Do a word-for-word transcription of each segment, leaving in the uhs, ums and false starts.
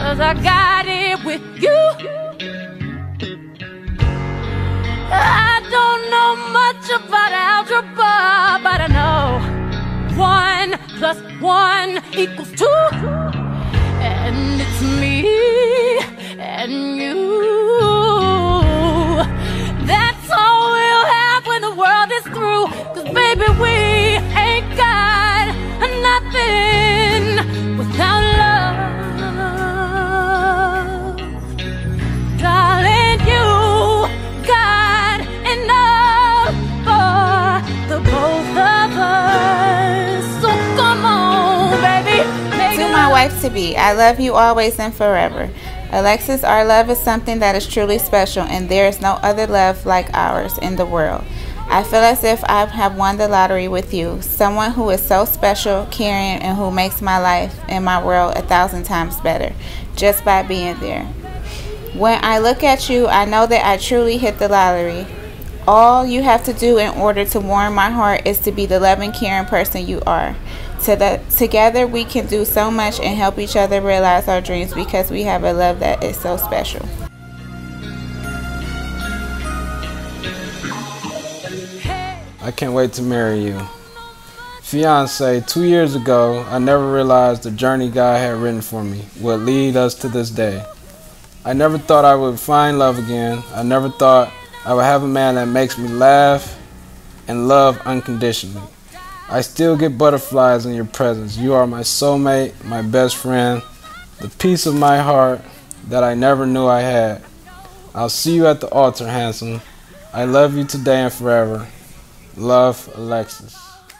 'cause I got it with you. I don't know much about algebra, but I know one plus one equals two. And it's me and you. That's all we'll have when the world is through. 'Cause baby, we ain't got nothing without love. Darling, you got enough for the both of us. So come on, baby. To my wife-to-be, I love you always and forever. Alexys, our love is something that is truly special, and there is no other love like ours in the world. I feel as if I have won the lottery with you, someone who is so special, caring, and who makes my life and my world a thousand times better just by being there. When I look at you, I know that I truly hit the lottery. All you have to do in order to warm my heart is to be the loving, caring person you are. To the, together we can do so much and help each other realize our dreams because we have a love that is so special. I can't wait to marry you. Fiance, two years ago, I never realized the journey God had written for me would lead us to this day. I never thought I would find love again. I never thought I would have a man that makes me laugh and love unconditionally. I still get butterflies in your presence. You are my soulmate, my best friend, the peace of my heart that I never knew I had. I'll see you at the altar, handsome. I love you today and forever. Love, Alexys.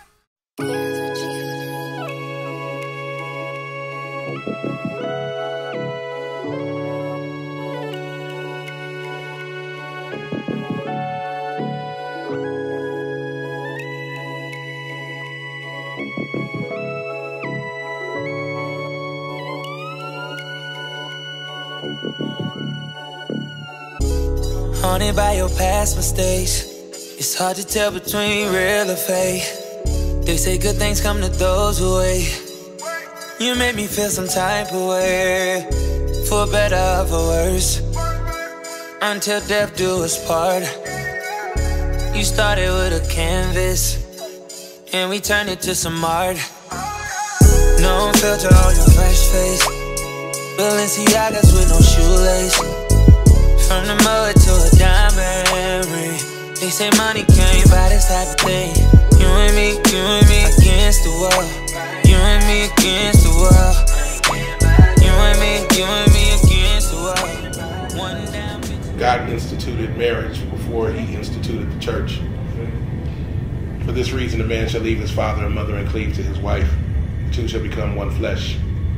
Haunted by your past mistakes, it's hard to tell between real or fake. They say good things come to those who wait. You made me feel some type of way, for better or for worse, until death do us part. You started with a canvas, and we turned it to some art. No filter on your fresh face, Balenciagas with no shoelace. From the mud to a diamond ring. They say money can't buy this type of thing. You and me, you and me against the world. You and me against the world. You and me, you and me against the world. One down. God instituted marriage before he instituted the church. For this reason, a man shall leave his father and mother and cleave to his wife. The two shall become one flesh.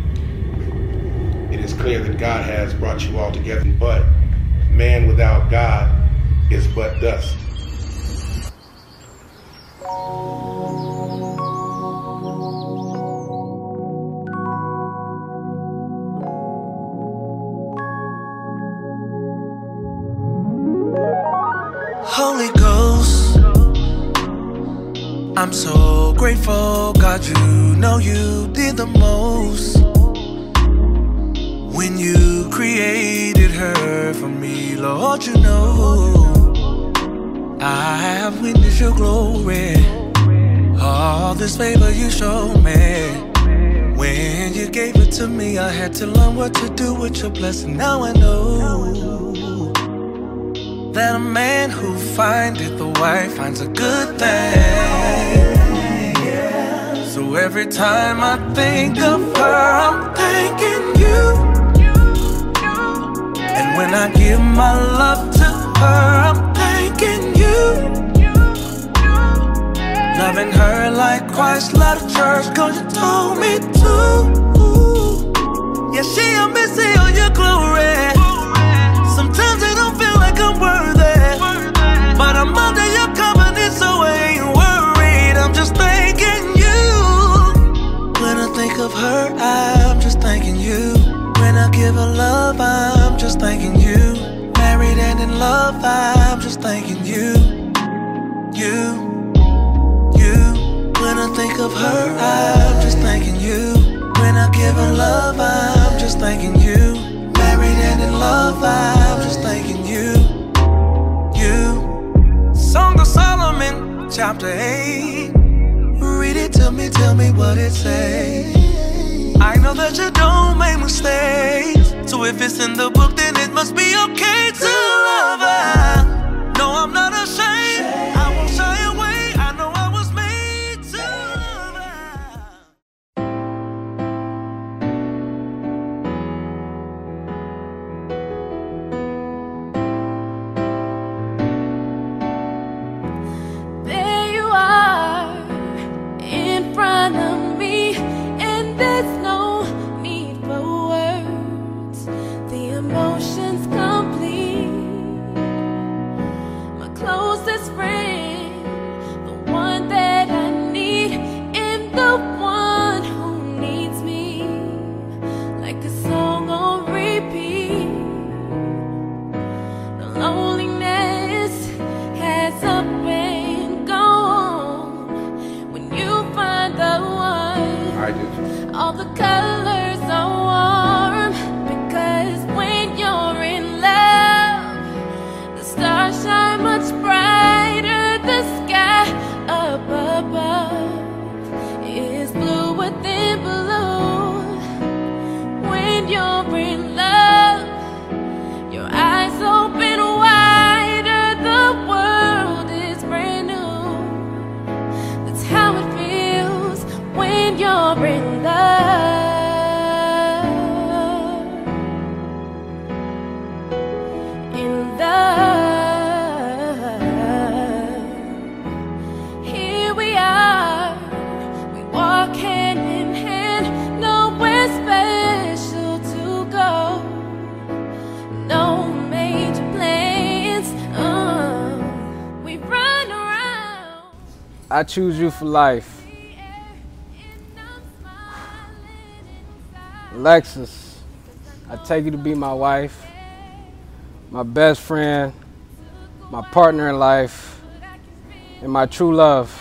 It is clear that God has brought you all together, but man without God is but dust. Holy Ghost, I'm so grateful, God, you know you did the most when you created her for me, Lord, you know I have witnessed your glory, all this favor you showed me. When you gave it to me, I had to learn what to do with your blessing. Now I know that a man who findeth a wife finds a good thing. So every time I think of her, I'm thanking you. And when I give my love to her, I'm thanking you. Loving her like Christ loved the church, cause you told me to. Yeah, she a missy on your glory. Sometimes I don't feel like I'm worthy, but I'm under your covenant, so I ain't worried. I'm just thanking you. When I think of her, I'm just thanking you. When I give her love, I'm just thanking you. Married and in love, I'm just thanking you. You, you. When I think of her, I'm just thanking you. When I give her love, I'm just thanking you. chapter eight. Read it to me, tell me what it says. I know that you don't make mistakes, so if it's in the book, then it must be okay to love her. No, I'm not ashamed, I won't shy away, I know I was made to love her. There you are, in front of me, and there's no need for words. The emotion's complete. My closest friend, the one that I need, and the one who needs me, like a song on repeat. The loneliness has up and gone when you find the one. I do. All the colors are warm, because when you're in love, the stars shine much brighter. The sky up above is blue within blue. When you're in love, your eyes open wider. The world is brand new. That's how it feels when you're in love. In love. Here we are, we walk hand in hand, nowhere special to go. No major plans, uh, we run around. I choose you for life. Alexys, I take you to be my wife, my best friend, my partner in life, and my true love.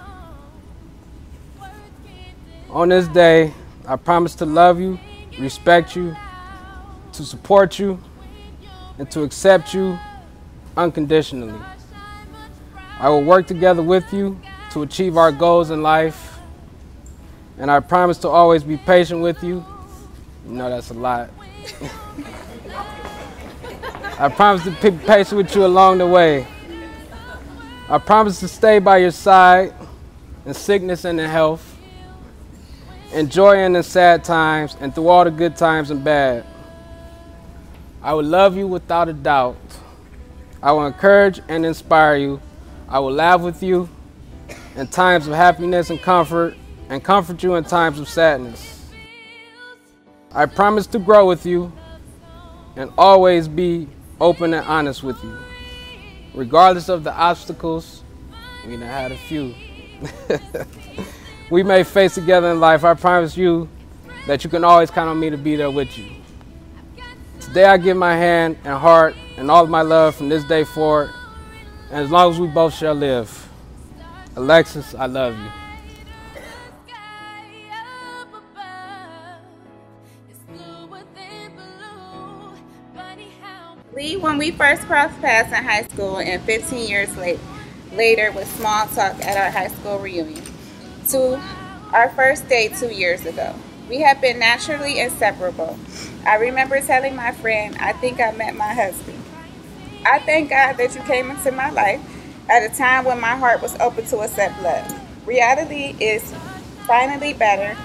On this day, I promise to love you, respect you, to support you, and to accept you unconditionally. I will work together with you to achieve our goals in life, and I promise to always be patient with you. You know that's a lot. I promise to be patient with you along the way. I promise to stay by your side in sickness and in health, in joy and in sad times, and through all the good times and bad. I will love you without a doubt. I will encourage and inspire you. I will laugh with you in times of happiness and comfort, and comfort you in times of sadness. I promise to grow with you and always be open and honest with you. Regardless of the obstacles, we done had a few, we may face together in life, I promise you that you can always count on me to be there with you. Today I give my hand and heart and all of my love from this day forward, and as long as we both shall live. Alexys, I love you. Lee, when we first crossed paths in high school, and fifteen years late, later with small talk at our high school reunion, to our first date two years ago. We have been naturally inseparable. I remember telling my friend, I think I met my husband. I thank God that you came into my life at a time when my heart was open to accept love. Reality is finally better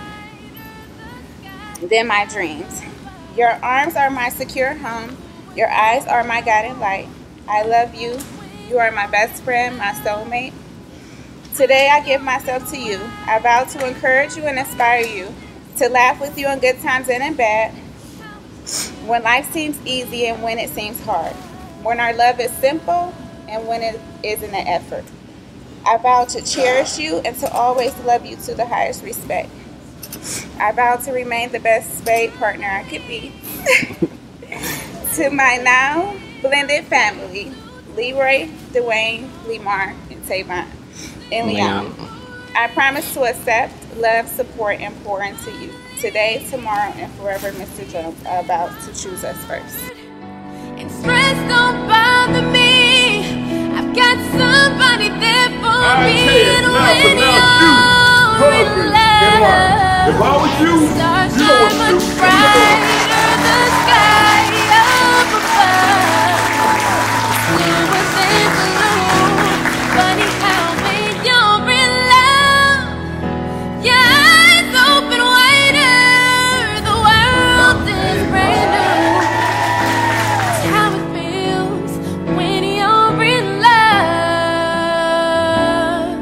than my dreams. Your arms are my secure home. Your eyes are my guiding light. I love you. You are my best friend, my soulmate. Today I give myself to you. I vow to encourage you and inspire you, to laugh with you in good times and in bad, when life seems easy and when it seems hard, when our love is simple and when it isn't an effort. I vow to cherish you and to always love you to the highest respect. I vow to remain the best spade partner I could be. To my now blended family, Leroy, Dwayne, Lemar, and Tavon, and Leon, I promise to accept, love, support, and pour into you. Today, tomorrow, and forever, Mister Jones are about to choose us first. And stress don't bother me. I've got somebody there for me. now pronounce you husband and wife. If I was you, you know what to do. brighter the sky up above. We were in bloom. Funny how when you're in love, your eyes open wider. The world is brand new. It's how it feels when you're in love.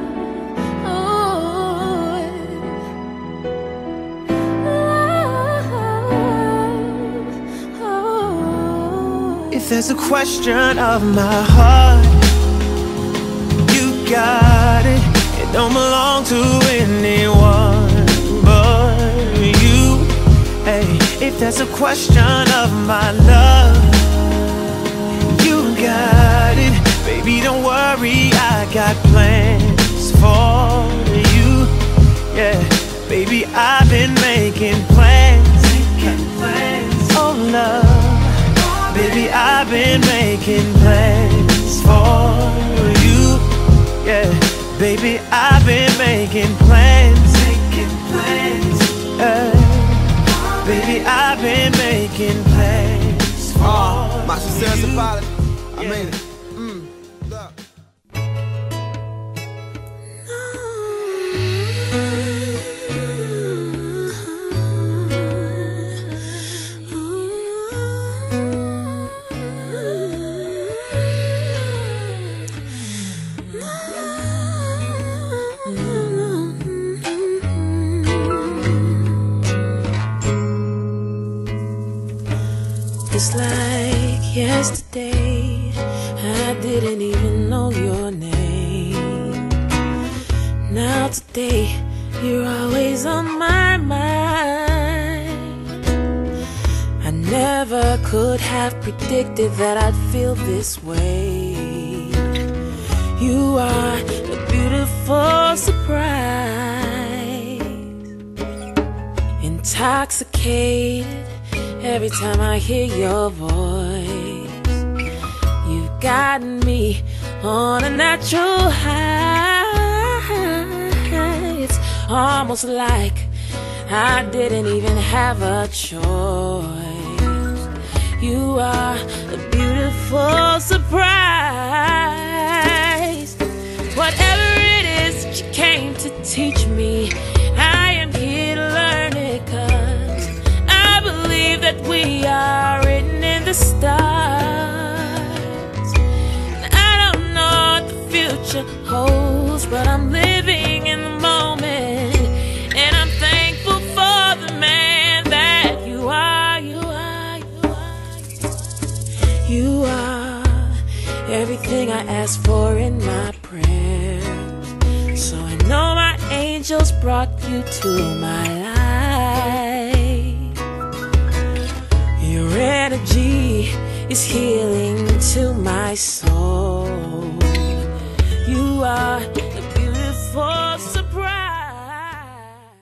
Ooh. If there's a question of my heart, you got it. It don't belong to anyone but you. Hey, if there's a question of my love, you got it. Baby, don't worry, I got plans for you. Yeah, baby, I've been making plans. Making plans. Oh, love. Baby, I've been making plans for you. Yeah, baby, I've been making plans. Making plans. Yeah. Baby, I've been making plans for uh, my sincerest apology. I mean it. Mm. Look. Just like yesterday, I didn't even know your name. Now today, you're always on my mind. I never could have predicted that I'd feel this way. You are a beautiful surprise, intoxicated every time I hear your voice. You've gotten me on a natural high. It's almost like I didn't even have a choice. You are a beautiful surprise. Whatever it is that you came to teach me, I am here to learn it, 'cause I believe that we are written in the stars. And I don't know what the future holds, but I'm living in the moment, and I'm thankful for the man that you are. You are, you are, you are everything I ask for in my prayers. So I know my angels brought you to my life. Your energy is healing to my soul.